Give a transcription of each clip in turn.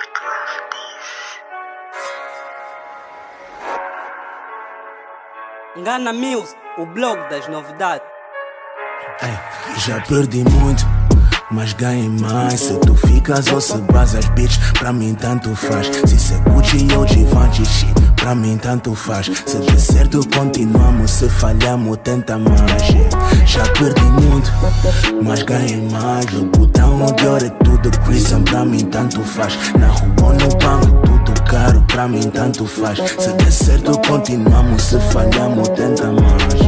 Engana Music, o blog das novidades. Já perdi muito, mas ganhei mais. Se tu ficas ou se basas, bitch, pra mim tanto faz. Se isso é Gucci ou Givenchy, shit, pra mim tanto faz. Se der certo continuamos, se falhamos tenta mais. Já perdi muito, mas ganhei mais. O botão de ouro é tudo Christian, pra mim tanto faz. Na rua ou no banco, tudo caro, pra mim tanto faz. Se der certo continuamos, se falhamos tenta mais.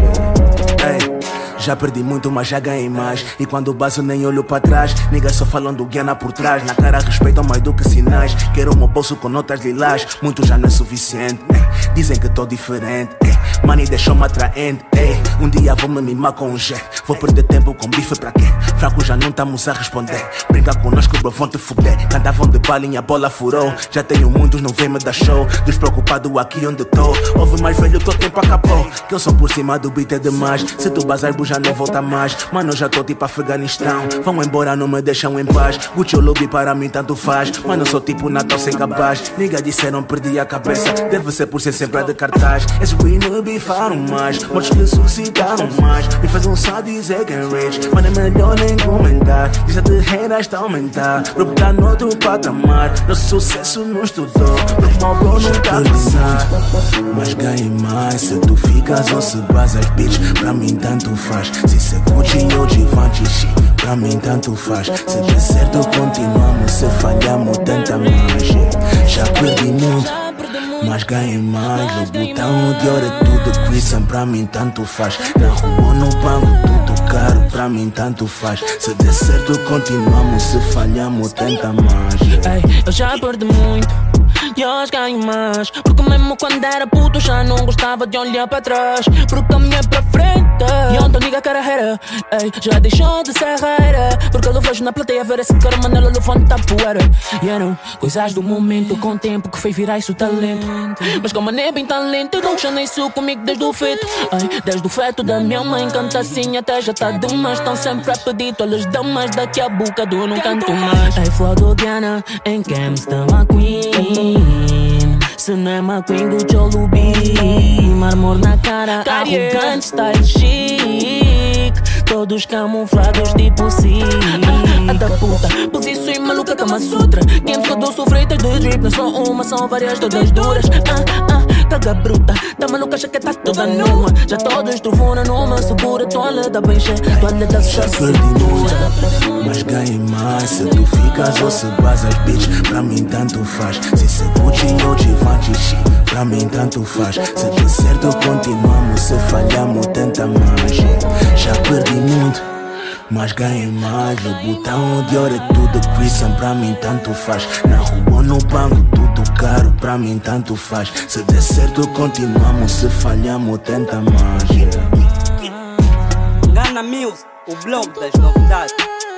Já perdi muito, mas já ganhei mais. E quando baso nem olho pra trás. Niggas só falam do Guiana por trás. Na cara respeitam mais do que sinais. Quero o meu bolso com notas lilás. Muito já não é suficiente, dizem que tô diferente, money deixou-me atraente, um dia vou me mimar com um jet. Vou perder tempo com bife pra quê? Fraco já não estamos a responder. Brinca connosco, bro, vão te fuder. Cantavam de balinha, a bola furou. Já tenho muitos, não vem me dar show. Despreocupado aqui onde tô. Ouve mais velho que o tempo acabou. Que eu sou por cima do beat é demais. Se tu bazar, já não volta mais. Mano, eu já tô tipo Afeganistão. Vão embora, não me deixam em paz. Gucci ou lobby para mim tanto faz. Mano, eu sou tipo Natal sem capaz. Nigga disseram perdi a cabeça. Deve ser por ser sempre a de cartaz. Esses no bifaram mais. Mortos que suscitaram mais. Me faz um só dizer que é rich. Mano, é melhor nem comentar. Lista de haters tá a aumentar. Grupo tá no outro patamar. Nosso sucesso não estudou. Grupo mal bro não tá a pensar. Mas ganhei mais. Se tu ficas ou se basas, bitch, pra mim tanto faz. Se isso é Gucci ou Givenchy, shit, pra mim tanto faz. Se der certo continuamos, se falhamos tenta mais. Já perdi muito, mas ganhei mais. O botão de ouro é tudo Christian, pra mim tanto faz. Na rua ou no banco, tudo caro, pra mim tanto faz. Se der certo continuamos, se falhamos tenta mais. Eu já perdi muito e hoje ganho mais. Porque mesmo quando era puto já não gostava de olhar para trás. Porque caminhei para frente e ontem diga carreira, já deixou de ser rara. Porque eu vejo na plateia ver esse cara mandando elefante da poeira. Coisas do momento com o tempo que fez virar isso talento. Mas como nem é bem talento, eu não chanei isso comigo desde o feto. Desde o feto da minha mãe canta assim até já tá demais. Estão sempre a pedir todas as damas daqui a boca do não canto mais. Flow do Diana em Gangsta McQueen. Se não é McQueen, Gucci ou Lubi. Marmor na cara, arrogante, style chic. Todos camuflados tipo sim. Da puta, posição maluca Kama Sutra. Games que eu dou sofreitas de drip. Não são uma, são várias, todas duras. Caga bruta, tá maluca, acha que tá toda nua. Já todos trovoram numa segura. Toalha da bem cheia, toalha da já perdi muito, mas ganhei mais. Se tu ficas ou se basas, bitch, pra mim tanto faz. Se isso é Gucci ou Givenchy, shit, pra mim tanto faz. Se der certo continuamos, se falhamos tenta mais. Já perdi muito, mas ganhei mais. O botão de ouro é tudo Christian, pra mim tanto faz. Na rua ou no banco, tudo caro, pra mim tanto faz. Se der certo continuamos, se falhamos tenta mais. Engana Music, o blog das novidades.